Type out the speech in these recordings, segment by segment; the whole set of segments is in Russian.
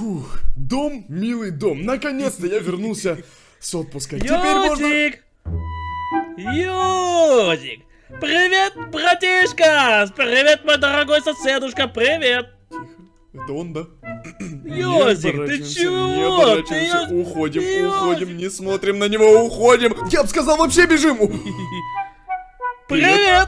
Фух, дом, милый дом. Наконец-то я вернулся с отпуска. Теперь можно... Юзик! Привет, братишка! Привет, мой дорогой соседушка, привет! Тихо, это он, да? Юзик, ты чего? Уходим, не смотрим на него, уходим. Я бы сказал, вообще бежим. Привет!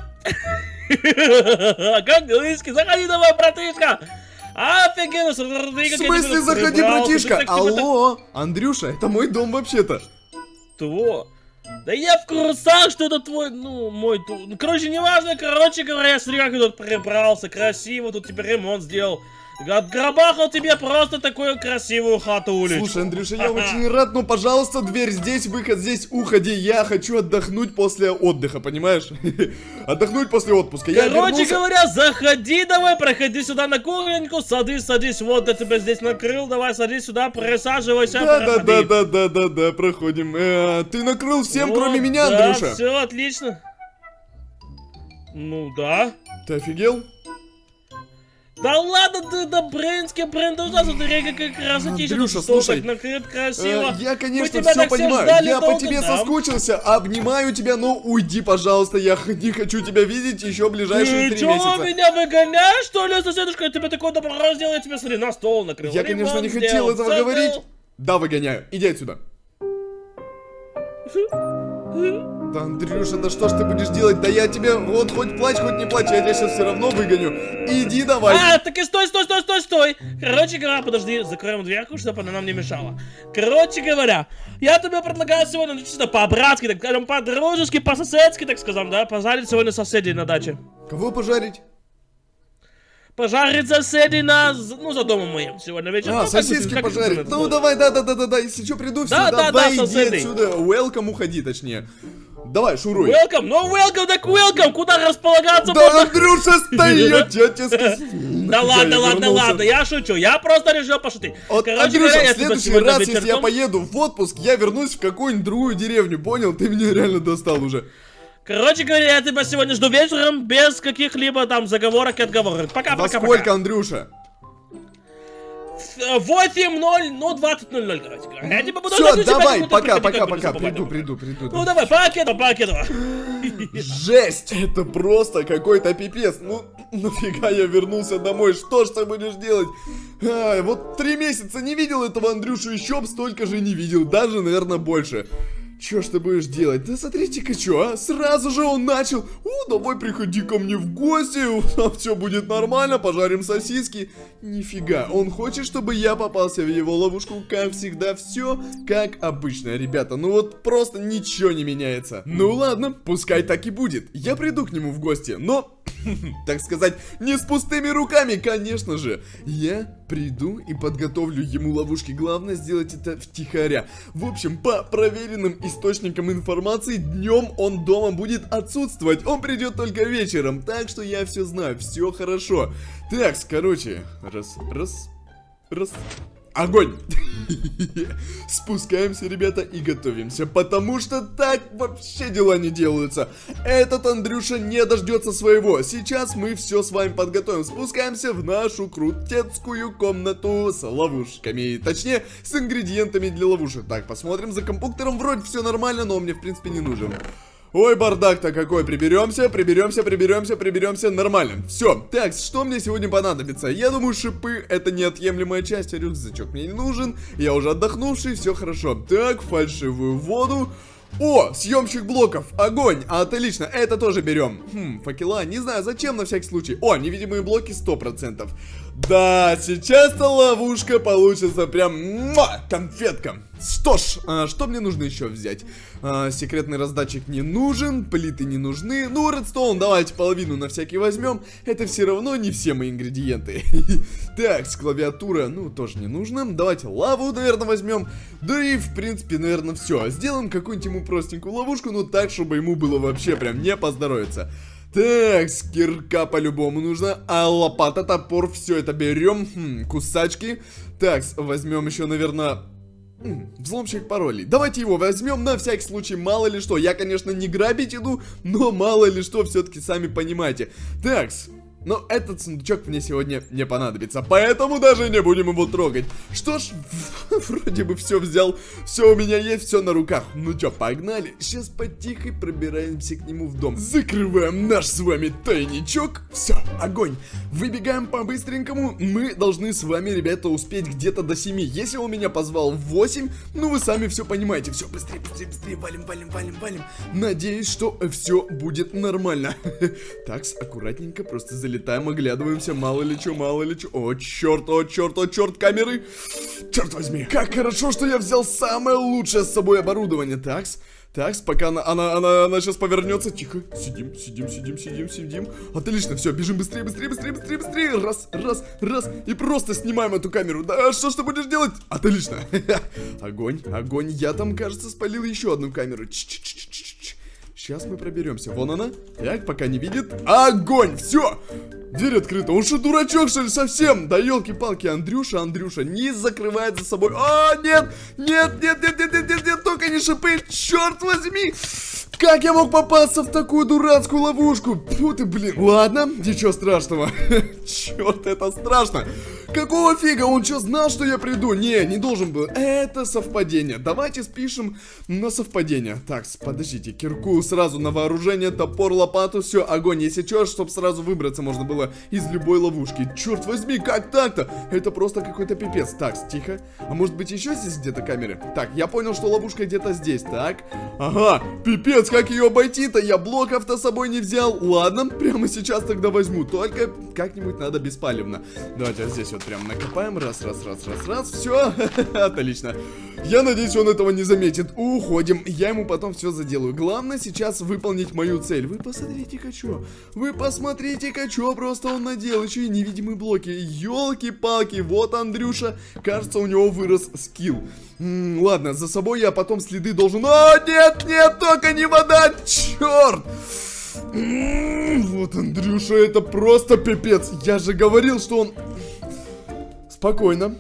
Как делишки? Заходи давай, братишка! Офигенно, смотри, как в смысле заходи, братишка? Алло, Андрюша, это мой дом вообще-то. Что? Да я в курсах, что это твой, ну, мой дом. Ну, короче, неважно, короче говоря, смотри, как я тут прибрался, красиво, тут тебе ремонт сделал. Отграбахал тебе просто такую красивую хату улицу. Слушай, Андрюша, я очень рад, но, пожалуйста, дверь здесь, выход здесь, уходи. Я хочу отдохнуть после отдыха, понимаешь? Отдохнуть после отпуска. Короче говоря, заходи давай, проходи сюда на кухоньку, садись, вот я тебя здесь накрыл, давай садись сюда, присаживайся. Да, проходим. Ты накрыл всем, вот, кроме меня, да, Андрюша. Все отлично. Ну да. Ты офигел? Да ладно ты, да брынский, ты ужасно, смотри, как красотища. Андрюша, слушай, так накрыт красиво. Я, конечно, все понимаю, я по тебе соскучился, обнимаю тебя, но уйди, пожалуйста, я не хочу тебя видеть еще ближайшие 3 месяца. Ты меня выгоняешь, что ли, соседушка? Я тебе такой добро сделал, я тебе, смотри, на стол накрыл. Я, конечно, не хотел этого говорить. Да, выгоняю, иди отсюда. Да, Андрюша, да что ж ты будешь делать? Да я тебе, вот, хоть плачь, хоть не плачь, я тебя сейчас все равно выгоню. Иди давай. Так и стой. Короче говоря, подожди, закроем дверку, чтобы она нам не мешала. Короче говоря, я тебе предлагаю сегодня, ну, чисто по-братски, так скажем, по-дружески, по-соседски, так скажем, да, пожарить сегодня соседей на даче. Кого пожарить? Пожарить соседей за домом моим сегодня вечером. Сосиски пожарить. Ну давай, да, если что, приду, все, давай, иди отсюда. Welcome, уходи, точнее. Давай, шуруй. Welcome, куда располагаться? Да, Андрюша, стоять, я тебе сказал. Да ладно, я шучу, я просто решил пошутить. Андрюша, в следующий раз, если я поеду в отпуск, я вернусь в какую-нибудь другую деревню, понял? Ты меня реально достал уже. Короче говоря, я тебя сегодня жду вечером без каких-либо там заговорок и отговорок. Пока. Сколько, Андрюша? 8:00, 20:00, короче говоря. Я тебя буду ждать. Все, давай, пока. Приду. Ну давай, покеду. Жесть, это просто какой-то пипец. Ну, нафига я вернулся домой, что ж ты будешь делать? Вот 3 месяца не видел этого Андрюшу, еще б столько же не видел, даже, наверное, больше. Чё ж ты будешь делать? Да смотрите-ка, чё, сразу же он начал. Давай приходи ко мне в гости, там все будет нормально, пожарим сосиски. Нифига, он хочет, чтобы я попался в его ловушку, как всегда, все как обычно, ребята. Ну вот просто ничего не меняется. Ну ладно, пускай так и будет. Я приду к нему в гости, но, так сказать, не с пустыми руками, конечно же. Я приду и подготовлю ему ловушки. Главное сделать это втихаря. В общем, по проверенным источникам информации, днем он дома будет отсутствовать. Он придет только вечером, так что я все знаю, все хорошо. Так, короче, раз. Огонь! Спускаемся, ребята, и готовимся, потому что так вообще дела не делаются. Этот Андрюша не дождется своего. Сейчас мы все с вами подготовим. Спускаемся в нашу крутецкую комнату с ловушками. Точнее, с ингредиентами для ловушек. Так, посмотрим за компьютером. Вроде все нормально, но он мне в принципе не нужен. Ой, бардак-то какой, приберемся, нормально. Все, так, что мне сегодня понадобится? Я думаю, шипы это неотъемлемая часть, а рюкзачок мне не нужен. Я уже отдохнувший, все хорошо. Так, фальшивую воду. О, съемщик блоков, огонь, отлично, это тоже берем. Факела, не знаю зачем, на всякий случай. О, невидимые блоки 100%. Да, сейчас-то ловушка получится прям конфетка. Что ж, что мне нужно еще взять? Секретный раздатчик не нужен, плиты не нужны. Ну, редстоун давайте половину на всякий возьмем. Это все равно не все мои ингредиенты. Так, с клавиатура, ну, тоже не нужно. Давайте лаву, наверное, возьмем. Да и, в принципе, наверное, все. Сделаем какую-нибудь ему простенькую ловушку, но так, чтобы ему было вообще прям не поздоровится. Так, кирка по-любому нужно. А лопата, топор, все это берем. Кусачки. Так, возьмем еще, наверное... взломщик паролей. Давайте его возьмем на всякий случай, мало ли что. Я, конечно, не грабить иду, но мало ли что, все-таки сами понимаете. Так, Но этот сундучок мне сегодня не понадобится, поэтому даже не будем его трогать. Что ж, вроде бы все взял, все у меня есть, все на руках. Ну чё, погнали. Сейчас потихо пробираемся к нему в дом. Закрываем наш с вами тайничок. Все, огонь. Выбегаем по-быстренькому. Мы должны с вами, ребята, успеть где-то до 7. Если он меня позвал в 8, ну вы сами все понимаете. Все, быстрее, быстрее, быстрее. Валим, валим, валим, валим. Надеюсь, что все будет нормально. Так, аккуратненько, просто залетаем, оглядываемся. Мало ли что, мало ли что. О, черт, о, черт, о, черт, камеры. Черт возьми. Как хорошо, что я взял самое лучшее с собой оборудование. Такс. Так, пока она сейчас повернется. Тихо, сидим. Отлично, все, бежим быстрее. Раз. И просто снимаем эту камеру. Да, что ж ты будешь делать? Отлично. Огонь. Я там, кажется, спалил еще одну камеру. Сейчас мы проберемся. Вон она. Так, пока не видит. Огонь! Все! Дверь открыта. Он что, дурачок, что ли, совсем? Да елки-палки, Андрюша, не закрывает за собой. О, нет! Нет, только не шипы! Черт возьми! Как я мог попасться в такую дурацкую ловушку? Фу ты, блин. Ладно, ничего страшного. Черт, это страшно. Какого фига? Он что, знал, что я приду? Не должен был. Это совпадение. Давайте спишем на совпадение. Так, подождите. Кирку сразу на вооружение, топор, лопату. Все, огонь. Если что, чтобы сразу выбраться можно было из любой ловушки. Черт возьми, как так-то? Это просто какой-то пипец. Так, тихо. А может быть еще здесь где-то камеры? Так, я понял, что ловушка где-то здесь. Так, ага, пипец, как ее обойти-то? Я блоков-то с собой не взял. Ладно, прямо сейчас тогда возьму. Только как-нибудь надо беспалевно. Давайте вот здесь вот прям накопаем. Раз. Все, отлично. Я надеюсь, он этого не заметит. Уходим. Я ему потом все заделаю. Главное сейчас выполнить мою цель. Вы посмотрите-ка, что. Вы посмотрите-ка, что просто он наделал. Еще и невидимые блоки. Елки-палки. Вот Андрюша. Кажется, у него вырос скилл. Ладно, за собой я потом следы должен... О, нет, только не вода. Черт. Вот Андрюша, это просто пипец. Я же говорил, что он... Спокойно.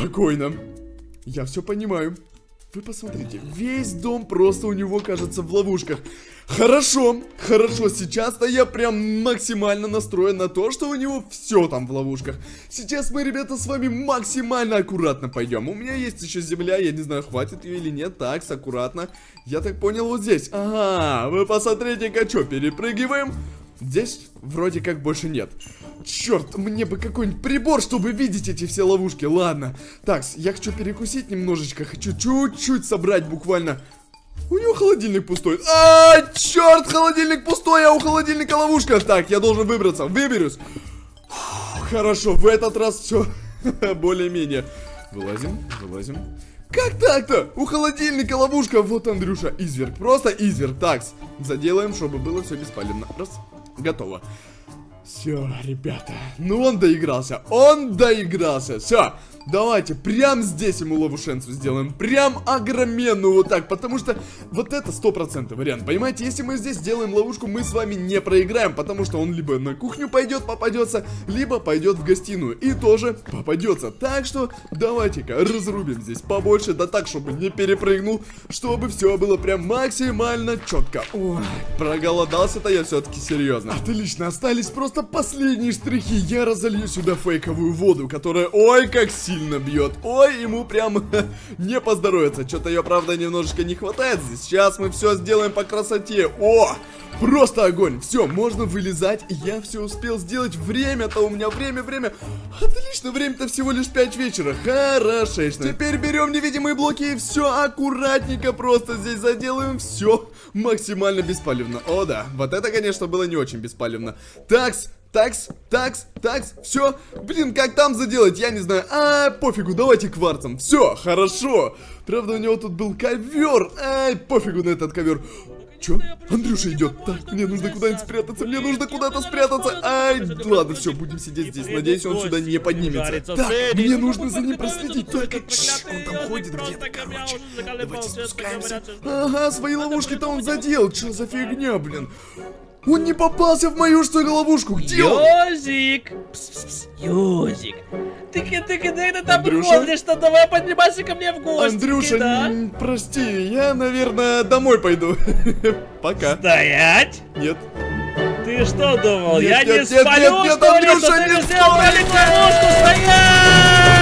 Я все понимаю. Вы посмотрите, весь дом просто у него, кажется, в ловушках. Хорошо, сейчас-то я прям максимально настроен на то, что у него все там в ловушках. Сейчас мы, ребята, с вами максимально аккуратно пойдем. У меня есть еще земля, я не знаю, хватит ее или нет. Так, аккуратно. Я так понял, вот здесь. Ага, вы посмотрите-ка, что, перепрыгиваем. Здесь вроде как больше нет. Черт, мне бы какой-нибудь прибор, чтобы видеть эти все ловушки. Ладно. Так, я хочу перекусить немножечко. Хочу чуть-чуть собрать буквально. У него холодильник пустой. А, черт, холодильник пустой, а у холодильника ловушка. Так, я должен выбраться. Выберусь. Хорошо, в этот раз все более-менее. Вылазим. Как так-то? У холодильника ловушка. Вот, Андрюша, изверг. Просто изверг. Так, заделаем, чтобы было все беспалевно. Раз, готово. Все, ребята, ну он доигрался, все, давайте прям здесь ему ловушенцу сделаем, прям огроменную вот так, потому что вот это 100% вариант, понимаете, если мы здесь сделаем ловушку, мы с вами не проиграем, потому что он либо на кухню пойдет, попадется, либо пойдет в гостиную и тоже попадется, так что давайте-ка разрубим здесь побольше, да так, чтобы не перепрыгнул, чтобы все было прям максимально четко. Ой, проголодался-то я все-таки серьезно. Отлично, остались просто последние штрихи. Я разолью сюда фейковую воду, которая, ой, как сильно бьет. Ой, ему прям не поздоровится. Что-то ее, правда, немножечко не хватает здесь. Сейчас мы все сделаем по красоте. О, просто огонь. Все, можно вылезать. Я все успел сделать. Время-то у меня, время. Отлично, время-то всего лишь 5 вечера. Хорошечно. Теперь берем невидимые блоки и все аккуратненько просто здесь заделаем. Все максимально беспалевно. О, да, вот это, конечно, было не очень беспалевно. Такс, все. Блин, как там заделать, я не знаю. Пофигу, давайте кварцем. Все, хорошо. Правда, у него тут был ковер. Пофигу на этот ковер. Че? Андрюша идет. Так, мне нужно куда-нибудь спрятаться. Мне нужно куда-то спрятаться. Ладно, все, будем сидеть здесь. Надеюсь, он сюда не поднимется. Так, мне нужно за ним проследить. Только он там ходит где-то, короче. Давайте спускаемся. Ага, свои ловушки-то он задел. Что за фигня, блин? Он не попался в мою, что ли, ловушку? Где он? Ёзик! Ёзик! Ты где там ходишь-то? Давай поднимайся ко мне в гости. Андрюша, да? Прости, я, наверное, домой пойду. Пока. Стоять! Нет. Ты Ты что думал? Нет, я нет, не нет, спалю, нет, что ли? Андрюша, Что ты не сделал? спаль! Стоять!